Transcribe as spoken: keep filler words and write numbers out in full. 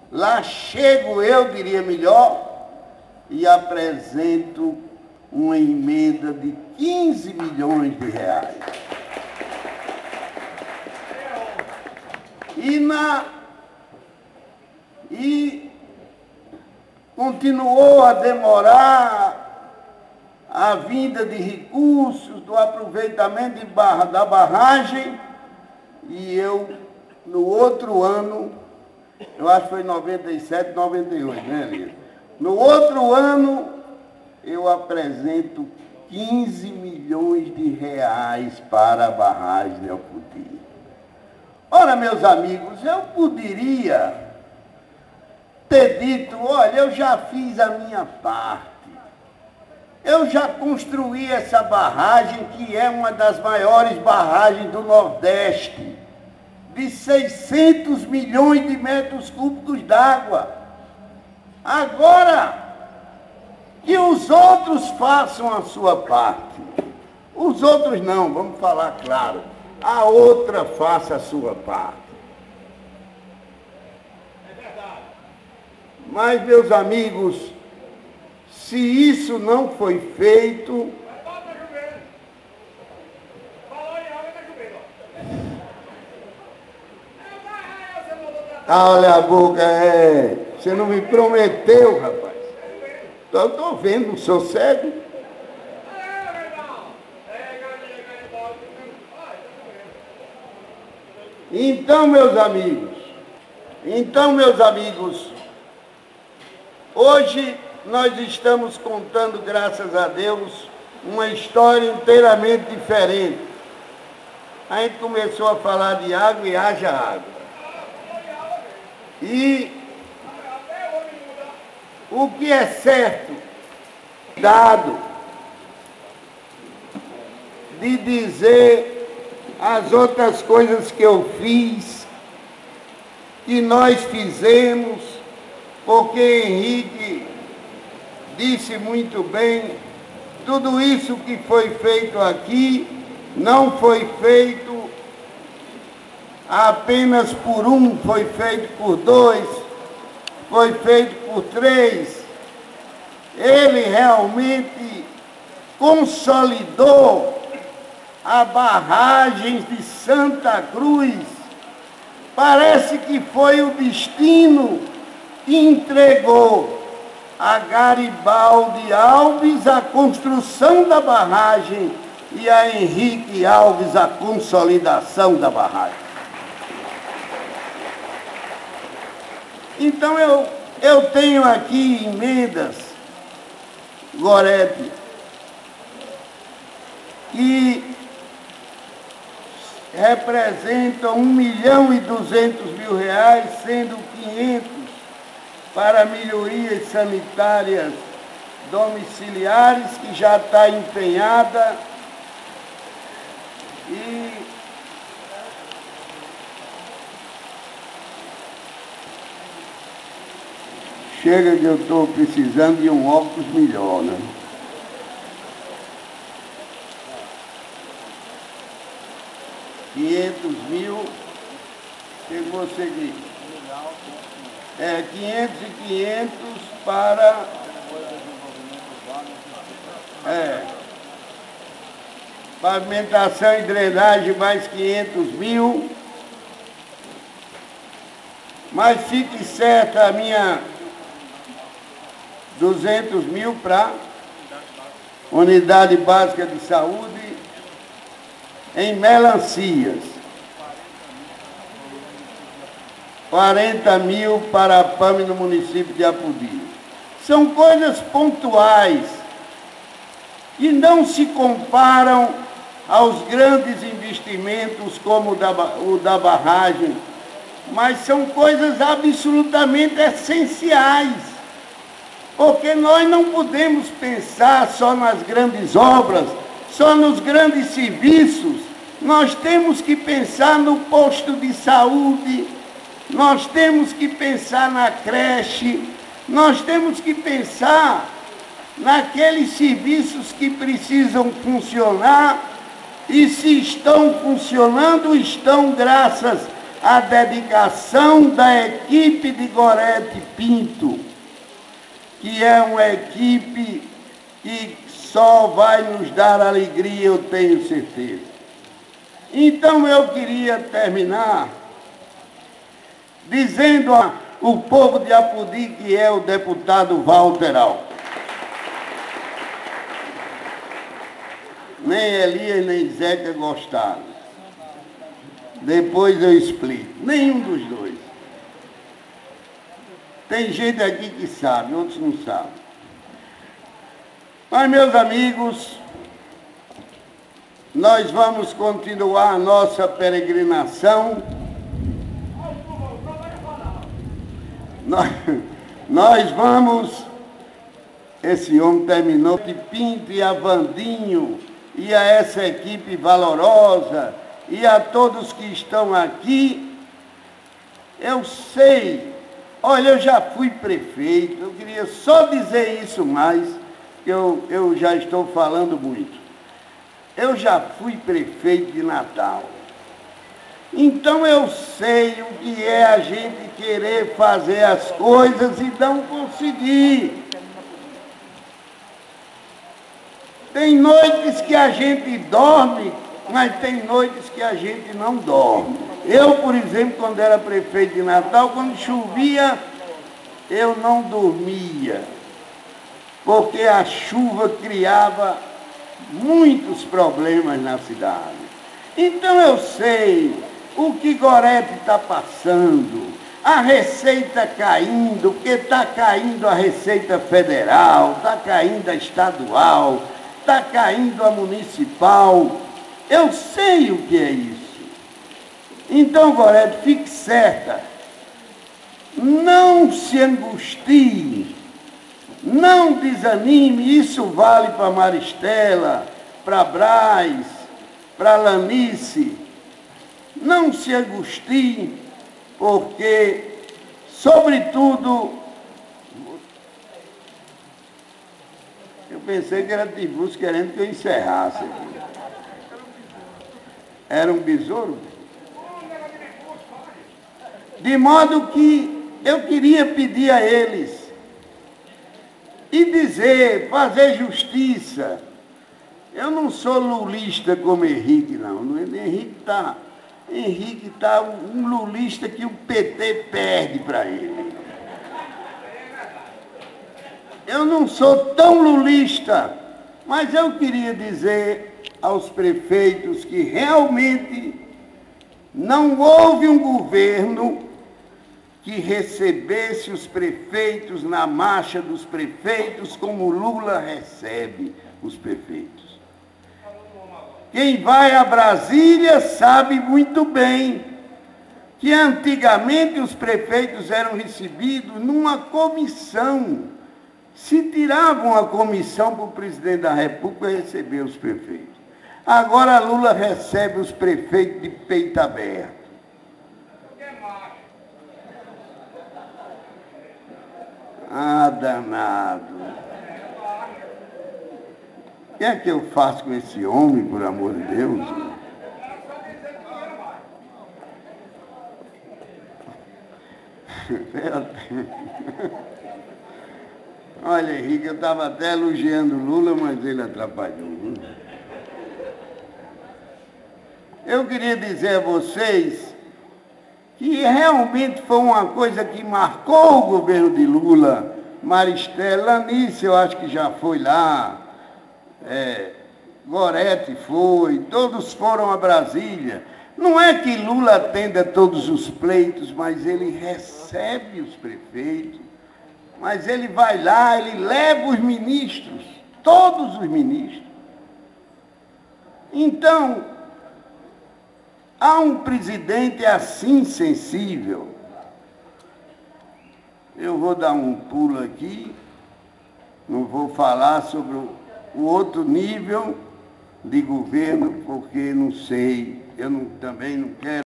Lá chego eu, diria melhor, e apresento uma emenda de quinze milhões de reais. E, na, e continuou a demorar a vinda de recursos, do aproveitamento de barra, da barragem, e eu, no outro ano, eu acho que foi noventa e sete, noventa e oito, né, Elias? No outro ano, eu apresento quinze milhões de reais para a barragem de Alpoti. Ora, meus amigos, eu poderia ter dito, olha, eu já fiz a minha parte. Eu já construí essa barragem, que é uma das maiores barragens do Nordeste, de seiscentos milhões de metros cúbicos d'água. Agora, que os outros façam a sua parte. Os outros não, vamos falar claro. A outra faça a sua parte. É verdade. Mas, meus amigos, se isso não foi feito... Olha a boca, é. Você não me prometeu, rapaz. Eu estou vendo, não sou cego. Então, meus amigos, então, meus amigos, hoje nós estamos contando, graças a Deus, uma história inteiramente diferente. A gente começou a falar de água e haja água. E o que é certo, dado, de dizer as outras coisas que eu fiz, que nós fizemos, porque Henrique disse muito bem, tudo isso que foi feito aqui não foi feito apenas por um, foi feito por dois, foi feito por três. Ele realmente consolidou a barragem de Santa Cruz. Parece que foi o destino que entregou a Garibaldi Alves a construção da barragem e a Henrique Alves a consolidação da barragem. Então eu, eu tenho aqui emendas, Gorete, que representam um milhão e duzentos mil reais, sendo quinhentos para melhorias sanitárias domiciliares, que já está empenhada, e chega que eu estou precisando de um óculos melhor, né? quinhentos mil, chegou a seguir. É, quinhentos e quinhentos para... É. Pavimentação e drenagem, mais quinhentos mil. Mas fique certa a minha... duzentos mil para unidade básica de saúde em Melancias. quarenta mil para a P A M no município de Apodi. São coisas pontuais e não se comparam aos grandes investimentos como o da, o da barragem, mas são coisas absolutamente essenciais. Porque nós não podemos pensar só nas grandes obras, só nos grandes serviços. Nós temos que pensar no posto de saúde, nós temos que pensar na creche, nós temos que pensar naqueles serviços que precisam funcionar, e se estão funcionando, estão graças a dedicação da equipe de Gorete Pinto, que é uma equipe que só vai nos dar alegria, eu tenho certeza. Então eu queria terminar dizendo ao povo de Apodi que é o deputado Walter Alckmin. Nem Elias nem Zeca gostaram. Depois eu explico. Nenhum dos dois. Tem gente aqui que sabe, outros não sabem. Mas, meus amigos, nós vamos continuar a nossa peregrinação. Nós, nós vamos... Esse homem terminou de Pinto e a Vandinho, e a essa equipe valorosa, e a todos que estão aqui. Eu sei, olha, eu já fui prefeito, eu queria só dizer isso mais, que eu, eu já estou falando muito. Eu já fui prefeito de Natal. Então eu sei o que é a gente querer fazer as coisas e não conseguir. Tem noites que a gente dorme, mas tem noites que a gente não dorme. Eu, por exemplo, quando era prefeito de Natal, quando chovia, eu não dormia, porque a chuva criava muitos problemas na cidade. Então eu sei o que Gorete está passando, a receita caindo, porque está caindo a receita federal, está caindo a estadual, está caindo a municipal. Eu sei o que é isso. Então, Gorete, fique certa, não se angustie, não desanime. Isso vale para Maristela, para Braz, para Lanice. Não se angustie, porque, sobretudo, eu pensei que era Tibus querendo que eu encerrasse aqui. Era um besouro? De modo que eu queria pedir a eles e dizer, fazer justiça. Eu não sou lulista como Henrique, não. Henrique está Henrique tá um lulista que o P T perde para ele. Eu não sou tão lulista, mas eu queria dizer aos prefeitos que realmente não houve um governo que recebesse os prefeitos na marcha dos prefeitos como Lula recebe os prefeitos. Quem vai a Brasília sabe muito bem que antigamente os prefeitos eram recebidos numa comissão. Se tiravam a comissão para o presidente da República receber os prefeitos. Agora Lula recebe os prefeitos de peito aberto. Ah, danado. O que é que eu faço com esse homem, por amor de Deus? Olha, Henrique, eu estava até elogiando Lula, mas ele atrapalhou. Eu queria dizer a vocês que realmente foi uma coisa que marcou o governo de Lula. Maristela, Lanice, eu acho que já foi lá, é, Gorete foi, todos foram a Brasília. Não é que Lula atenda todos os pleitos, mas ele recebe os prefeitos, mas ele vai lá, ele leva os ministros, todos os ministros. Então, há um presidente assim sensível. Eu vou dar um pulo aqui, não vou falar sobre o, o outro nível de governo, porque não sei, eu não, também não quero.